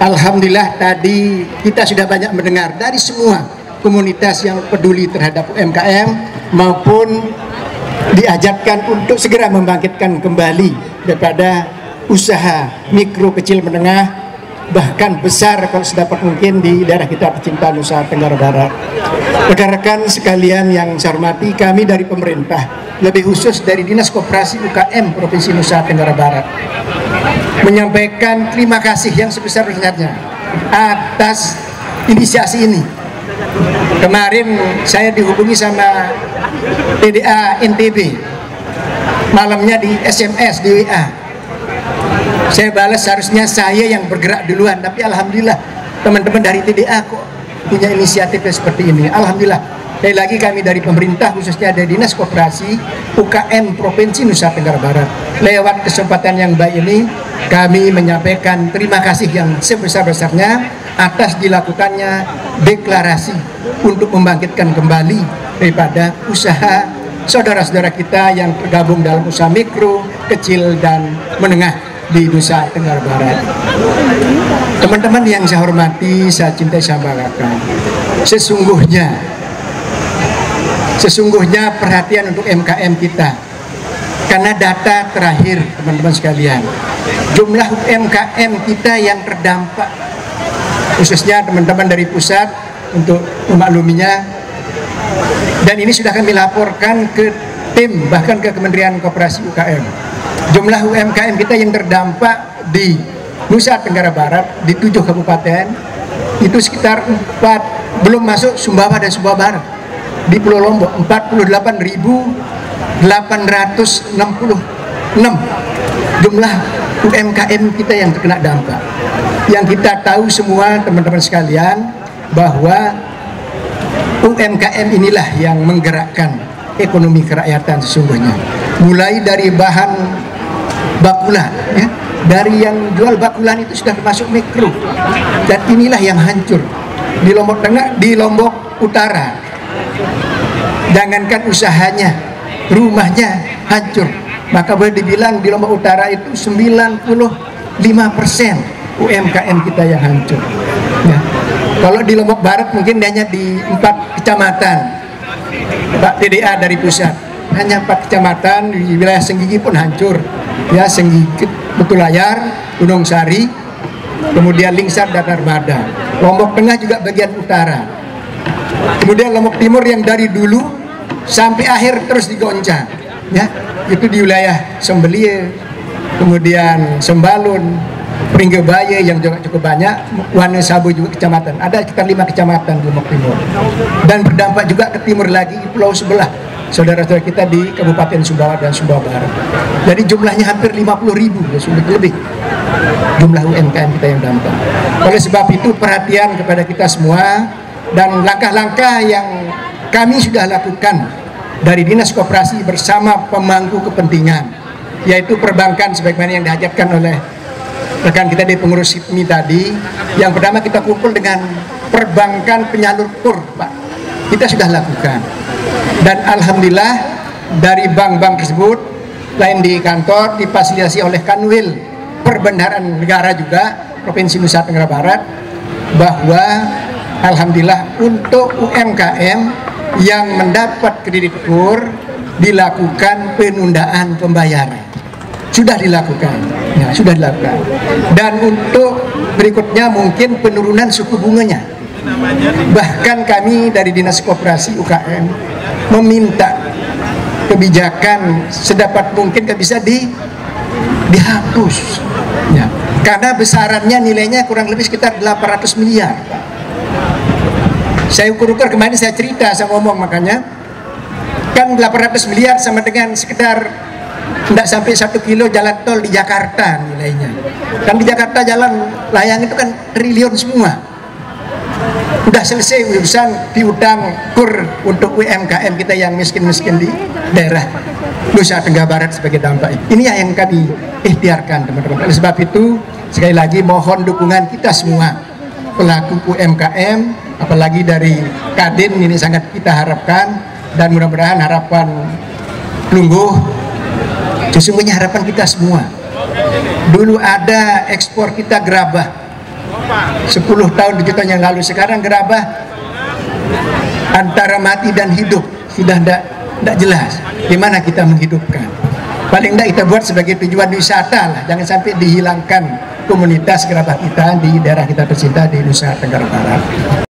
Alhamdulillah tadi kita sudah banyak mendengar dari semua komunitas yang peduli terhadap UMKM maupun diajarkan untuk segera membangkitkan kembali daripada usaha mikro, kecil, menengah, bahkan besar kalau sedapat mungkin di daerah kita tercinta Nusa Tenggara Barat. Rekan-rekan sekalian yang saya hormati, kami dari pemerintah, lebih khusus dari Dinas Koperasi UKM Provinsi Nusa Tenggara Barat, menyampaikan terima kasih yang sebesar-besarnya atas inisiasi ini. Kemarin saya dihubungi sama TDA NTB, malamnya di SMS, di WA. Saya balas, harusnya saya yang bergerak duluan, tapi alhamdulillah teman-teman dari TDA kok punya inisiatif seperti ini. Alhamdulillah. Sekali lagi kami dari pemerintah, khususnya dari Dinas Koperasi UKM Provinsi Nusa Tenggara Barat, lewat kesempatan yang baik ini kami menyampaikan terima kasih yang sebesar-besarnya atas dilakukannya deklarasi untuk membangkitkan kembali daripada usaha saudara-saudara kita yang tergabung dalam usaha mikro, kecil, dan menengah di Nusa Tenggara Barat. Teman-teman yang saya hormati, saya cintai, saya banggakan, sesungguhnya perhatian untuk UMKM kita, karena data terakhir teman-teman sekalian, jumlah UMKM kita yang terdampak, khususnya teman-teman dari pusat untuk memakluminya, dan ini sudah kami laporkan ke tim, bahkan ke Kementerian Koperasi UKM. Jumlah UMKM kita yang terdampak di Nusa Tenggara Barat di 7 kabupaten itu sekitar 4, belum masuk Sumbawa dan Sumbawa Barat. Di Pulau Lombok 48.866 jumlah UMKM kita yang terkena dampak. Yang kita tahu semua teman-teman sekalian bahwa UMKM inilah yang menggerakkan ekonomi kerakyatan sesungguhnya. Mulai dari bahan bakulan, ya, dari yang jual bakulan itu sudah termasuk mikro, dan inilah yang hancur di Lombok Tengah, di Lombok Utara. Jangankan usahanya, rumahnya hancur. Maka boleh dibilang di Lombok Utara itu 95% UMKM kita yang hancur. Ya. Kalau di Lombok Barat mungkin hanya di 4 kecamatan, Pak TDA dari pusat, hanya 4 kecamatan. Di wilayah Senggigi pun hancur. Ya, Senggigi, Betulayar, Gunung Sari, kemudian Lingsar dan Narbada. Lombok Tengah juga bagian utara. Kemudian Lombok Timur yang dari dulu sampai akhir terus digoncang, ya, itu di wilayah Sembelie, kemudian Sembalun, Pringgebaya yang juga cukup banyak, Wonosabu juga kecamatan, ada sekitar 5 kecamatan di Lombok Timur, dan berdampak juga ke timur lagi pulau sebelah saudara-saudara kita di Kabupaten Sumbawa dan Sumbawa Barat. Jadi jumlahnya hampir 50.000, ya, sudah lebih jumlah UMKM kita yang dampak. Oleh sebab itu perhatian kepada kita semua, dan langkah-langkah yang kami sudah lakukan dari Dinas Koperasi bersama pemangku kepentingan, yaitu perbankan sebagaimana yang diajarkan oleh rekan kita di pengurus HIPMI tadi. Yang pertama kita kumpul dengan perbankan penyalur KUR, Pak. Kita sudah lakukan, dan alhamdulillah dari bank-bank tersebut, lain di kantor difasilitasi oleh Kanwil Perbendaharaan Negara juga Provinsi Nusa Tenggara Barat, bahwa alhamdulillah untuk UMKM yang mendapat kredit KUR dilakukan penundaan pembayaran. Sudah dilakukan, ya, sudah dilakukan. Dan untuk berikutnya mungkin penurunan suku bunganya. Bahkan kami dari Dinas Koperasi UKM meminta kebijakan sedapat mungkin bisa dihapus, ya. Karena besarannya nilainya kurang lebih sekitar 800 miliar. Saya ukur-ukur kemarin, saya cerita, saya ngomong, makanya kan 800 miliar sama dengan sekitar tidak sampai 1 kilo jalan tol di Jakarta nilainya. Kan di Jakarta jalan layang itu kan triliun semua. Udah selesai urusan piutang KUR untuk UMKM kita yang miskin-miskin di daerah Nusa Tenggara Barat sebagai dampak. Ini yang kami ikhtiarkan, teman-teman. Oleh sebab itu sekali lagi mohon dukungan kita semua pelaku UMKM, apalagi dari Kadin, ini sangat kita harapkan, dan mudah-mudahan harapan Lungguh, sesungguhnya harapan kita semua. Dulu ada ekspor kita gerabah, 10 tahun 7 tahun yang lalu. Sekarang Gerabah antara mati dan hidup, sudah tidak jelas di mana kita menghidupkan. Paling tidak kita buat sebagai tujuan wisata lah, jangan sampai dihilangkan komunitas Gerabah kita di daerah kita tercinta di Nusa Tenggara Barat.